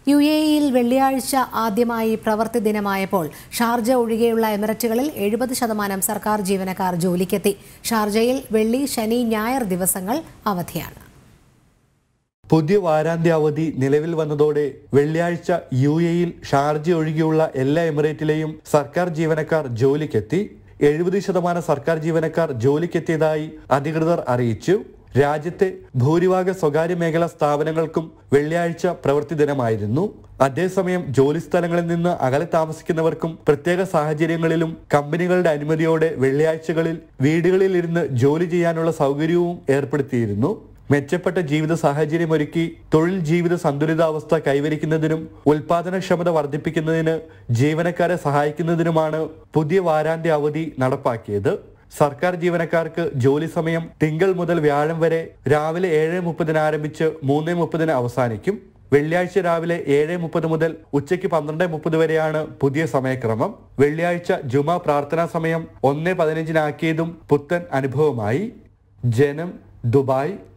UAE-യിൽ വെള്ളിയാഴ്ച ആദ്യമായി പ്രവൃത്തി ദിനമായപ്പോൾ ഷാർജ ഒഴികെയുള്ള എമിറേറ്റുകളിൽ 70% സർക്കാർ ജീവനക്കാർ ജോലിക്കെത്തി. ഷാർജയിൽ വെള്ളി, ശനി, ഞായർ ദിവസങ്ങൾ അവധിയാണ്. പുതിയ വാരാന്ത്യ അവധി നിലവിൽ വന്നതോടെ വെള്ളിയാഴ്ച UAE-യിൽ ഷാർജ ഒഴികെയുള്ള എല്ലാ എമിറേറ്റിലെയും സർക്കാർ ജീവനക്കാർ ജോലിക്കെത്തി. 70% സർക്കാർ ജീവനക്കാർ ജോലിക്കെത്തിയതായി അധികൃതർ അറിയിച്ചു. രാജ്യത്തെ ഭൂരിഭാഗ സ്വകാര്യ മേഖലാ സ്ഥാപനങ്ങൾക്കും വെള്ളിയാഴ്ച പ്രവൃത്തി ദിനമായിരുന്നു. അതേസമയം ജോലിസ്ഥലങ്ങളിൽ നിന്ന് അകലെ താമസിക്കുന്നവർക്കും പ്രത്യേക സാഹചര്യങ്ങളിലും കമ്പനികളുടെ അനുമതിയോടെ വെള്ളിയാഴ്ചകളിൽ വീടുകളിൽ ഇരുന്ന് ജോലി ചെയ്യാനുള്ള സൗകര്യവും ഏർപ്പെടുത്തിയിരുന്നു. മെച്ചപ്പെട്ട ജീവിത സാഹചര്യമൊരുക്കി തൊഴിൽ ജീവിത സന്തുലിതാവസ്ഥ കൈവരിക്കുന്നതിനും ഉൽപാദനക്ഷമത വർദ്ധിപ്പിക്കുന്നതിന് ജീവനക്കാരെ സഹായിക്കുന്നതിനുമാണ് പുതിയ വാരാന്ത്യ അവധി നടപ്പാക്കിയത്. സർക്കാർ ജീവനക്കാർക്ക് ജോലി സമയം തിങ്കൾ മുതൽ വ്യാഴം വരെ രാവിലെ 7:30 ആരംഭിച്ച് 3:30 അവസാനിക്കും. വെള്ളിയാഴ്ച രാവിലെ 7:30 മുതൽ ഉച്ചയ്ക്ക് 12:30 വരെയാണ് പുതിയ സമയക്രമം. വെള്ളിയാഴ്ച ജുമാ പ്രാർത്ഥനാ സമയം 1:15 പുത്തൻ അനുഭവമായി. ജനം, ദുബായ്.